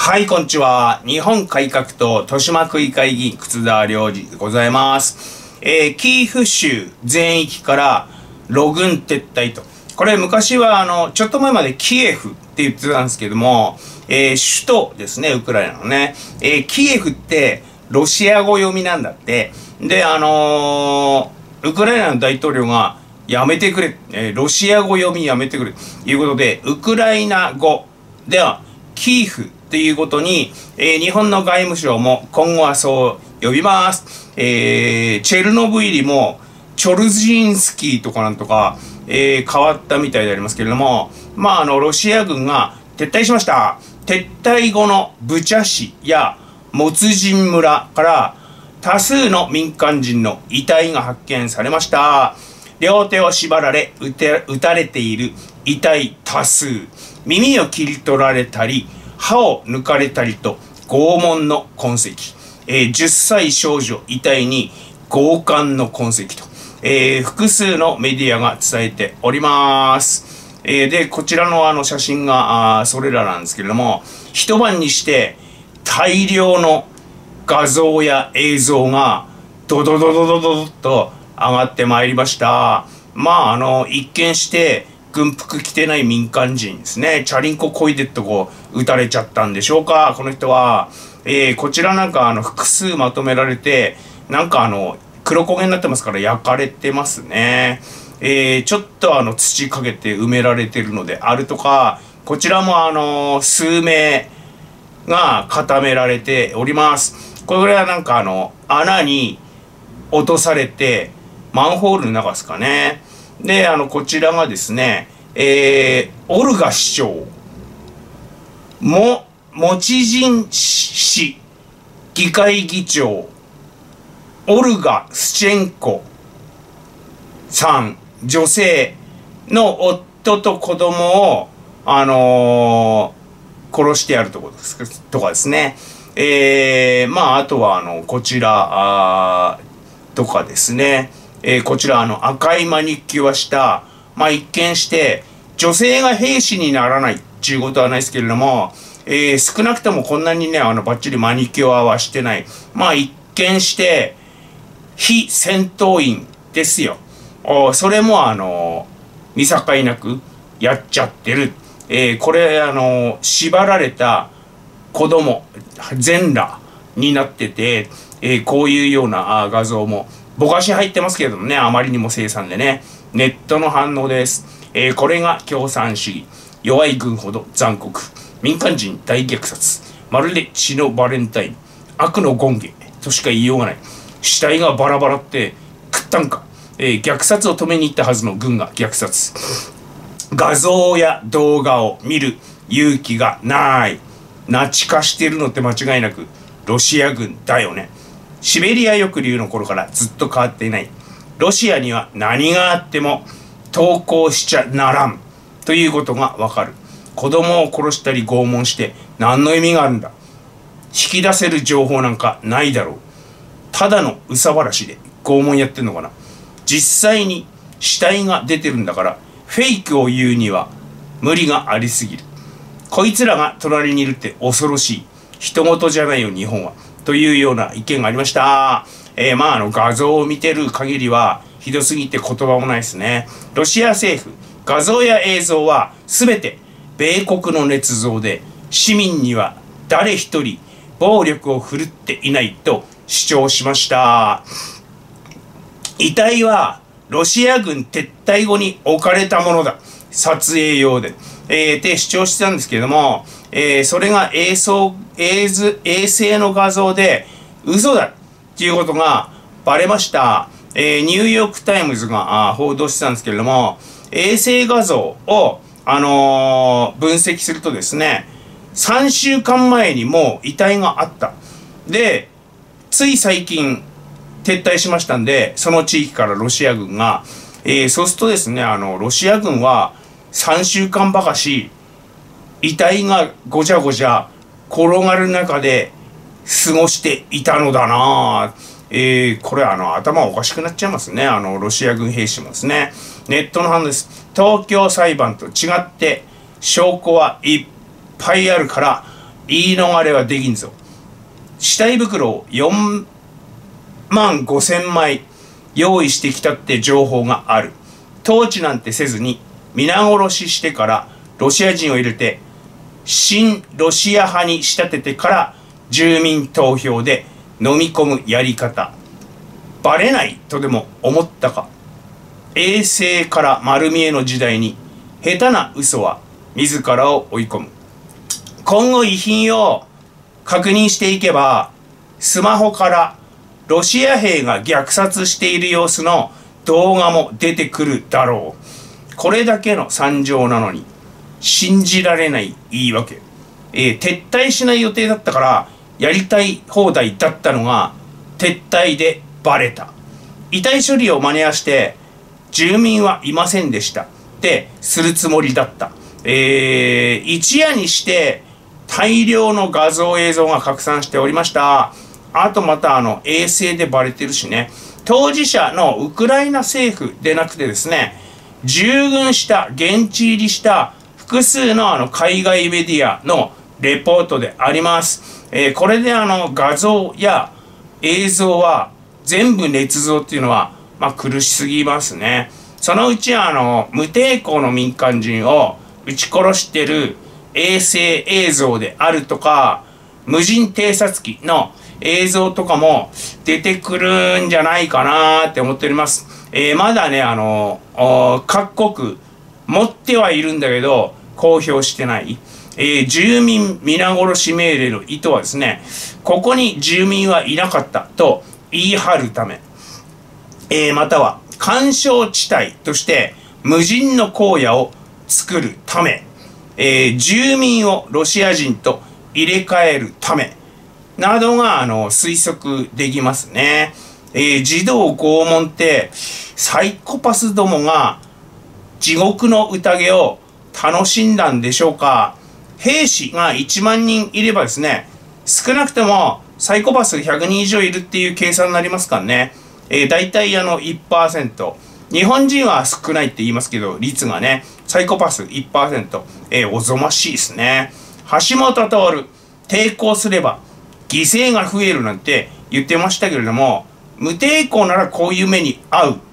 はい、こんにちは。日本改革党豊島区議会議員、楠田良二でございます。キーフ州全域からロ軍撤退と。これ昔はちょっと前までキエフって言ってたんですけども、首都ですね、ウクライナのね。キエフってロシア語読みなんだって。で、ウクライナの大統領がやめてくれ、ロシア語読みやめてくれということで、ウクライナ語ではキーフということに、日本の外務省も今後はそう呼びます。チェルノブイリもチョルジンスキーとかなんとか、変わったみたいでありますけれども、ロシア軍が撤退しました。撤退後のブチャ市やモツジン村から多数の民間人の遺体が発見されました。両手を縛られ、撃たれている遺体多数。耳を切り取られたり、歯を抜かれたりと拷問の痕跡。10歳少女遺体に強姦の痕跡と、複数のメディアが伝えております。で、こちらの写真がそれらなんですけれども、一晩にして大量の画像や映像がドドドドドドドと上がってまいりました。一見して軍服着てない民間人ですね。チャリンコこいでっと撃たれちゃったんでしょうか、この人は。こちらなんか複数まとめられて、なんか黒焦げになってますから焼かれてますね。ちょっと土かけて埋められてるのであるとか、こちらも数名が固められております。これはなんか穴に落とされて、マンホールの中ですかね。で、こちらがですね、オルガ市長、モチジン市議会議長、オルガ・スチェンコさん、女性の夫と子供を、殺してやるとかですね。あとは、こちら、とかですね。こちら赤いマニキュアした、一見して女性が兵士にならないっていうことはないですけれども、少なくともこんなにね、バッチリマニキュアはしてない。一見して非戦闘員ですよ。それも見境なくやっちゃってる。これ縛られた子供、全裸になってて、こういうような画像もぼかし入ってますけれどもね、あまりにも凄惨でね、ネットの反応です。これが共産主義。弱い軍ほど残酷。民間人大虐殺。まるで血のバレンタイン。悪の権化としか言いようがない。死体がバラバラって食ったんか。虐殺を止めに行ったはずの軍が虐殺。画像や動画を見る勇気がない。ナチ化しているのって間違いなくロシア軍だよね。シベリア抑留の頃からずっと変わっていない。ロシアには何があっても投降しちゃならんということがわかる。子供を殺したり拷問して何の意味があるんだ。引き出せる情報なんかないだろう。ただの憂さ晴らしで拷問やってんのかな。実際に死体が出てるんだからフェイクを言うには無理がありすぎる。こいつらが隣にいるって恐ろしい。人事じゃないよ日本は。というような意見がありました。画像を見てる限りはひどすぎて言葉もないですね。ロシア政府、画像や映像は全て米国の捏造で、市民には誰一人暴力を振るっていないと主張しました。遺体はロシア軍撤退後に置かれたものだ。撮影用で。で主張してたんですけれども、それが衛星の画像で嘘だっていうことがバレました。ニューヨークタイムズが報道してたんですけれども、衛星画像を、分析するとですね、3週間前にもう遺体があった。で、つい最近撤退しましたんで、その地域からロシア軍が、そうするとですね、ロシア軍は3週間ばかし、遺体がごちゃごちゃ転がる中で過ごしていたのだなぁ。これ頭おかしくなっちゃいますね。ロシア軍兵士もですね。ネットの反応です。東京裁判と違って証拠はいっぱいあるから言い逃れはできんぞ。死体袋を4万5千枚用意してきたって情報がある。統治なんてせずに皆殺ししてからロシア人を入れて親ロシア派に仕立ててから住民投票で飲み込むやり方。バレないとでも思ったか。衛星から丸見えの時代に下手な嘘は自らを追い込む。今後遺品を確認していけばスマホからロシア兵が虐殺している様子の動画も出てくるだろう。これだけの惨状なのに信じられない言い訳。撤退しない予定だったからやりたい放題だったのが撤退でバレた。遺体処理を真似はして住民はいませんでしたってするつもりだった。一夜にして大量の画像映像が拡散しておりました。あとまた衛星でバレてるしね。当事者のウクライナ政府でなくてですね、従軍した現地入りした複数の海外メディアのレポートであります。これで画像や映像は全部捏造っていうのは苦しすぎますね。そのうち無抵抗の民間人を撃ち殺してる衛星映像であるとか無人偵察機の映像とかも出てくるんじゃないかなって思っております。まだね各国持ってはいるんだけど公表してない、住民皆殺し命令の意図はですね、ここに住民はいなかったと言い張るため、または緩衝地帯として無人の荒野を作るため、住民をロシア人と入れ替えるためなどが推測できますね。児童拷問ってサイコパスどもが地獄の宴を楽しんだんでしょうか。兵士が1万人いればですね、少なくともサイコパス100人以上いるっていう計算になりますからね。大体1%。日本人は少ないって言いますけど、率がね、サイコパス1%。おぞましいですね。橋本徹、抵抗すれば犠牲が増えるなんて言ってましたけれども、無抵抗ならこういう目に遭うって、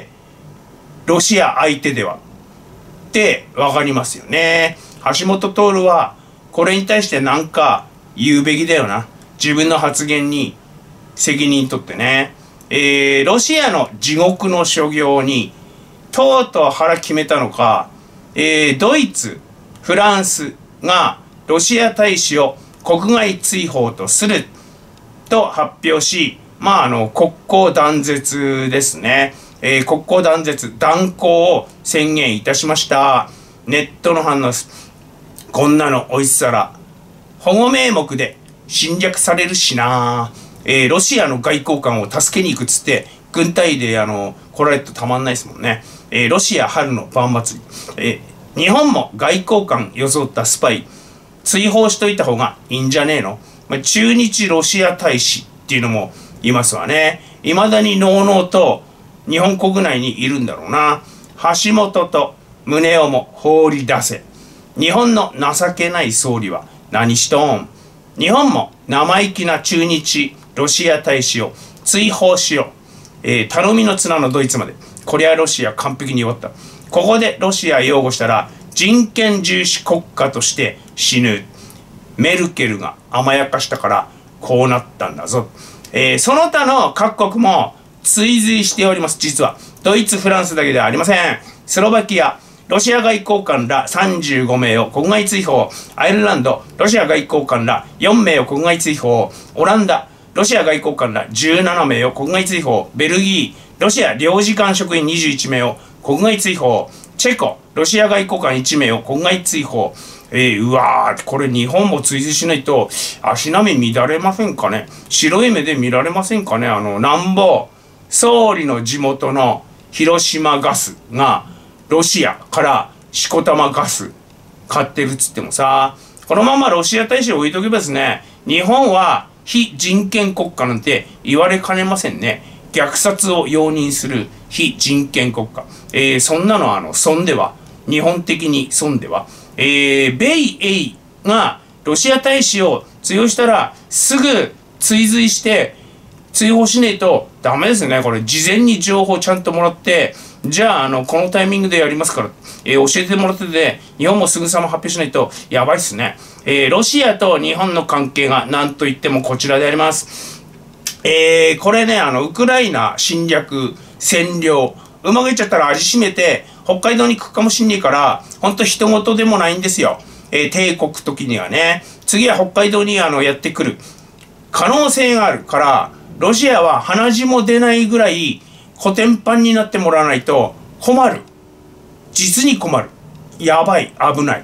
ロシア相手ではってわかりますよね。橋本徹はこれに対して何か言うべきだよな。自分の発言に責任取ってね。ロシアの地獄の所業にとうとう腹決めたのか、ドイツ、フランスがロシア大使を国外追放とすると発表し、国交断絶ですね。国交断絶、断交を宣言いたしました。ネットの反応です。こんなのおいしさら保護名目で侵略されるしな。ロシアの外交官を助けに行くっつって軍隊で来られるとたまんないですもんね。ロシア春の晩祭り、日本も外交官装ったスパイ追放しといた方がいいんじゃねえの。駐日ロシア大使っていうのもいますわね。未だにのうのうと日本国内にいるんだろうな。橋本と宗男も放り出せ。日本の情けない総理は何しとん。日本も生意気な駐日ロシア大使を追放しよう。頼みの綱のドイツまで。こりゃロシア完璧に終わった。ここでロシア擁護したら人権重視国家として死ぬ。メルケルが甘やかしたからこうなったんだぞ。その他の各国も追随しております。実はドイツ、フランスだけではありません。スロバキア、ロシア外交官ら35名を国外追放。アイルランド、ロシア外交官ら4名を国外追放。オランダ、ロシア外交官ら17名を国外追放。ベルギー、ロシア領事館職員21名を国外追放。チェコ、ロシア外交官1名を国外追放。うわー、これ日本も追随しないと足並み乱れませんかね。白い目で見られませんかね。なんぼ総理の地元の広島ガスがロシアからしこたまガス買ってるっつってもさ、このままロシア大使を置いとけばですね、日本は非人権国家なんて言われかねませんね。虐殺を容認する非人権国家。そんなの損では、日本的に損では、米英がロシア大使を通用したらすぐ追随して追放しないとダメですね。これ事前に情報ちゃんともらって、じゃあこのタイミングでやりますから、教えてもらってて、日本もすぐさま発表しないとやばいっすね。ロシアと日本の関係が何と言ってもこちらであります。これね、ウクライナ侵略、占領、うまくいっちゃったら味しめて、北海道に行くかもしんねえから、ほんと人事でもないんですよ。帝国時にはね。次は北海道にやってくる可能性があるから、ロシアは鼻血も出ないぐらい、コテンパンになってもらわないと困る。実に困る。やばい。危ない。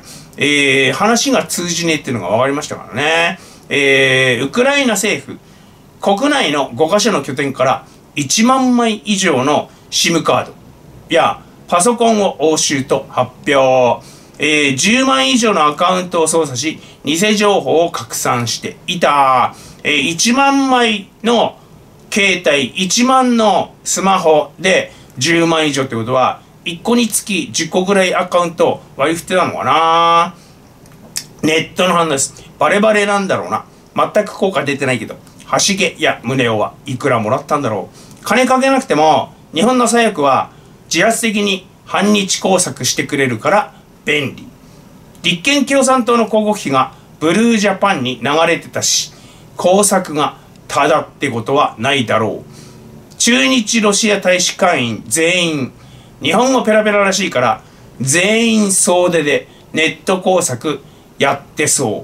話が通じねえっていうのが分かりましたからね。ウクライナ政府、国内の5カ所の拠点から1万枚以上の SIM カードやパソコンを押収と発表。10万以上のアカウントを操作し、偽情報を拡散していた。1万枚の携帯、1万のスマホで10万以上ってことは、1個につき10個ぐらいアカウント割り振ってたのかな。ネットの判断です。バレバレなんだろうな。全く効果出てないけど、橋毛や宗男はいくらもらったんだろう。金かけなくても、日本の左翼は自発的に反日工作してくれるから便利。立憲共産党の広告費がブルージャパンに流れてたし、工作がただってことはないだろう。駐日ロシア大使館員全員、日本語ペラペラらしいから、全員総出でネット工作やってそう。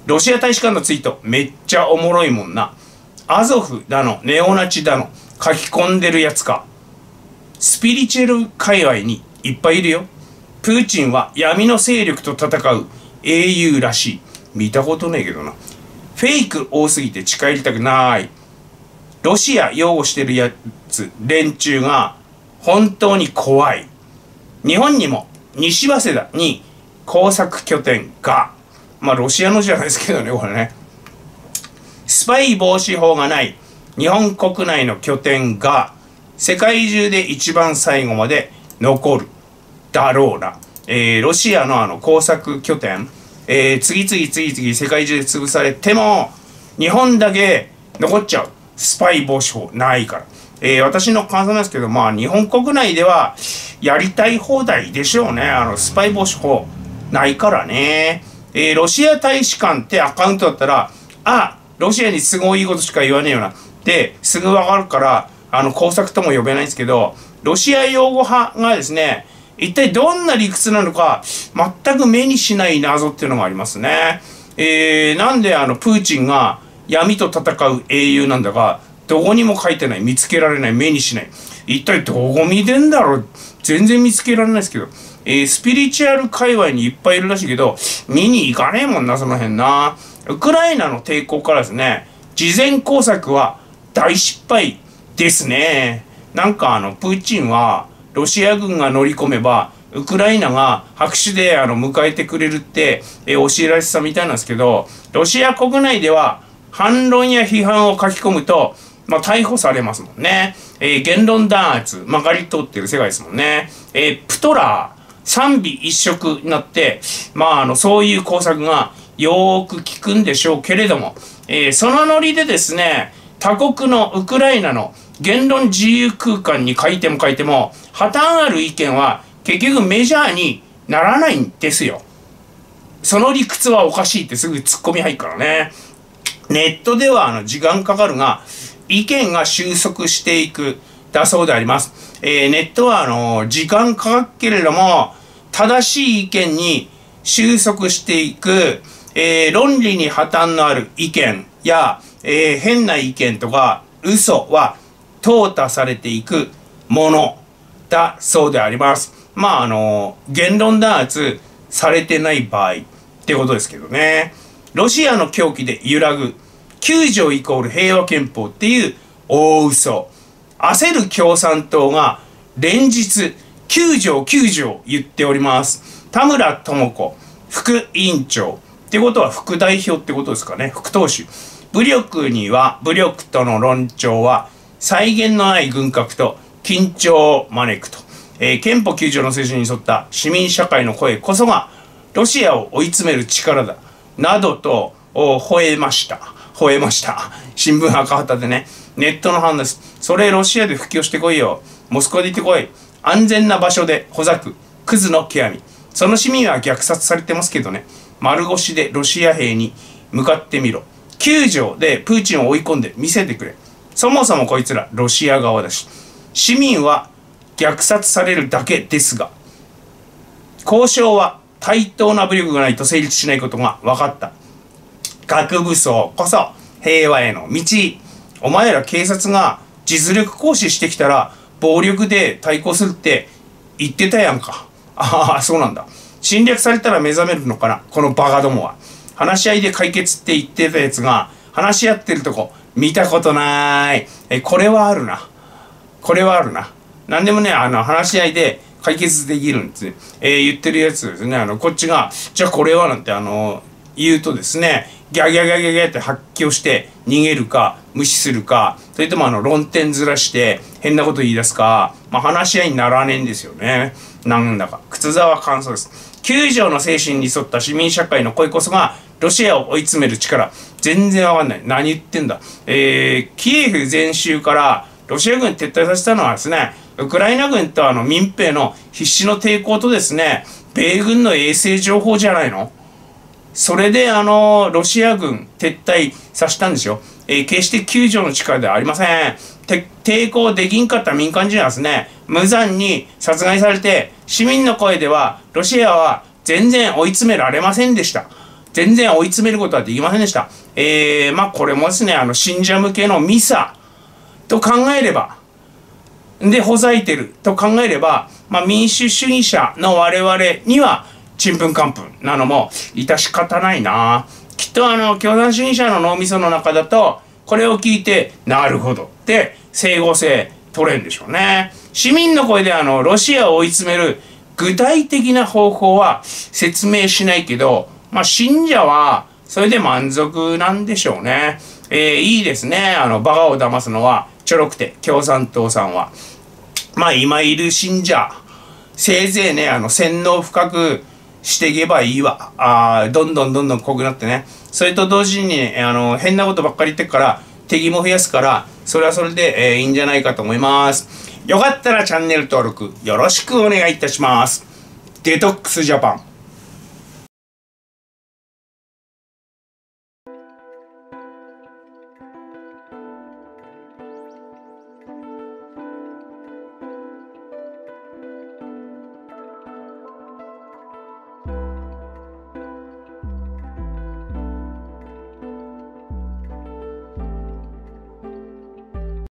ロシア大使館のツイートめっちゃおもろいもんな。アゾフだの、ネオナチだの、書き込んでるやつか。スピリチュアル界隈にいっぱいいるよ。プーチンは闇の勢力と戦う英雄らしい。見たことねえけどな。フェイク多すぎて近寄りたくない。ロシア擁護してるやつ、連中が本当に怖い。日本にも西早稲田に工作拠点が、まあロシアのじゃないですけどね、これね。スパイ防止法がない日本国内の拠点が世界中で一番最後まで残るだろうな。ロシアの工作拠点、次々世界中で潰されても日本だけ残っちゃう。スパイ防止法ないから。私の感想なんですけど、まあ日本国内ではやりたい放題でしょうね。スパイ防止法ないからね。ロシア大使館ってアカウントだったら、ロシアに都合いいことしか言わねえよなってすぐわかるから、工作とも呼べないんですけど、ロシア擁護派がですね、一体どんな理屈なのか全く目にしない謎っていうのがありますね。なんでプーチンが闇と戦う英雄なんだかどこにも書いてない、見つけられない、目にしない。一体どこ見てんだろう。全然見つけられないですけど、スピリチュアル界隈にいっぱいいるらしいけど見に行かねえもんな、その辺な。ウクライナの抵抗からですね、事前工作は大失敗ですね。なんかプーチンはロシア軍が乗り込めばウクライナが拍手で迎えてくれるって、教えられてたみたいなんですけど、ロシア国内では反論や批判を書き込むと、逮捕されますもんね。言論弾圧まかり通ってる世界ですもんね。プトラー賛美一色になって、そういう工作がよーく効くんでしょうけれども、そのノリでですね、他国のウクライナの言論自由空間に書いても破綻ある意見は結局メジャーにならないんですよ。その理屈はおかしいってすぐツッコミ入るからね。ネットでは時間かかるが意見が収束していくだそうであります。ネットは時間かかるけれども正しい意見に収束していく、論理に破綻のある意見や、変な意見とか嘘は淘汰されていくものだそうであります。言論弾圧されてない場合ってことですけどね。ロシアの狂気で揺らぐ9条イコール平和憲法っていう大嘘。焦る共産党が連日9条言っております。田村智子副委員長ってことは副代表ってことですかね。副党首。武力との論調は際限のない軍拡と緊張を招くと。憲法9条の精神に沿った市民社会の声こそがロシアを追い詰める力だ。 などと吠えました。吠えました。新聞赤旗でね。ネットの反応です。それロシアで布教してこいよ。モスクワで行ってこい。安全な場所でほざく。クズの極み。その市民は虐殺されてますけどね。丸腰でロシア兵に向かってみろ。9条でプーチンを追い込んで見せてくれ。そもそもこいつらロシア側だし。市民は虐殺されるだけですが、交渉は対等な武力がないと成立しないことが分かった。核武装こそ平和への道。お前ら警察が実力行使してきたら暴力で対抗するって言ってたやんか。ああ、そうなんだ。侵略されたら目覚めるのかな、このバカどもは。話し合いで解決って言ってたやつが話し合ってるとこ見たことない。これはあるな。これはあるな。なんでもね、話し合いで解決できるんですね。言ってるやつですね。こっちが、じゃあこれはなんて言うとですね、ギャギャギャギャギャって発狂して逃げるか、無視するか、それとも論点ずらして変なこと言い出すか、話し合いにならねえんですよね。なんだか。靴沢感想です。9条の精神に沿った市民社会の声こそが、ロシアを追い詰める力。全然わかんない。何言ってんだ。キエフ全州からロシア軍撤退させたのはですね、ウクライナ軍と民兵の必死の抵抗とですね、米軍の衛星情報じゃないの。それでロシア軍撤退させたんですよ。決して9条の力ではありません。抵抗できんかった民間人はですね、無残に殺害されて、市民の声では、ロシアは全然追い詰められませんでした。全然追い詰めることはできませんでした。これもですね、信者向けのミサと考えれば、で、ほざいてると考えれば、民主主義者の我々には、ちんぷんかんぷんなのも致し方ないな。きっと共産主義者の脳みその中だと、これを聞いて、なるほどって整合性取れんでしょうね。市民の声でロシアを追い詰める具体的な方法は説明しないけど、信者はそれで満足なんでしょうね。いいですね。バカを騙すのはちょろくて、共産党さんは。今いる信者、せいぜいね、洗脳深くしていけばいいわ。どんどん濃くなってね。それと同時にね、変なことばっかり言ってっから、敵も増やすから、それはそれで、いいんじゃないかと思います。よかったらチャンネル登録よろしくお願いいたします。デトックスジャパン。